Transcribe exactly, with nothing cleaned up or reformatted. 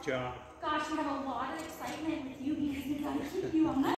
job. Gosh, we have a lot of excitement with you because we've got to keep you on that.